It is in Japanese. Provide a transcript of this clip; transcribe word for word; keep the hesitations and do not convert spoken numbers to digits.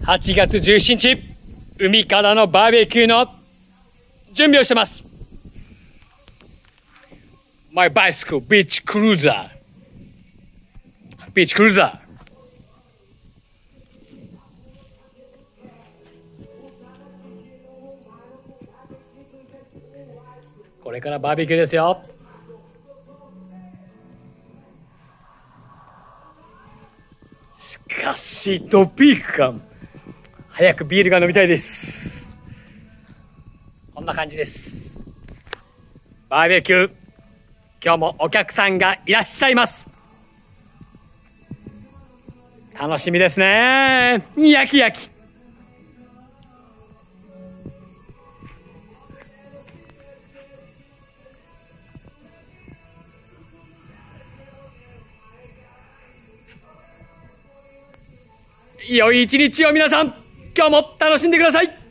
はちがつじゅうしちにち、海からのバーベキューの準備をしてます。My bicycle beach cruiser。ビーチクルーザー。これからバーベキューですよ。しかしドピーク感。早くビールが飲みたいです。こんな感じです。バーベキュー、今日もお客さんがいらっしゃいます。楽しみですね。焼き焼き。良い一日を皆さん、今日も楽しんでください。